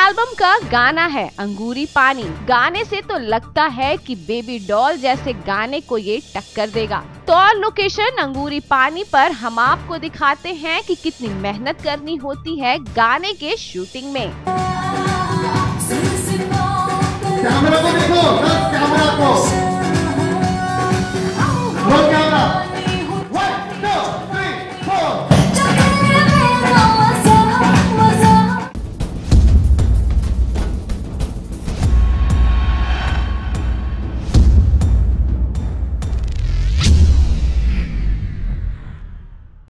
Album का गाना है अंगूरी पानी। गाने से तो लगता है कि बेबी डॉल जैसे गाने को ये टक्कर देगा। तो और लोकेशन अंगूरी पानी पर हम आपको दिखाते हैं कि कितनी मेहनत करनी होती है गाने के शूटिंग में। कैमरा को देखो, कैमरा को।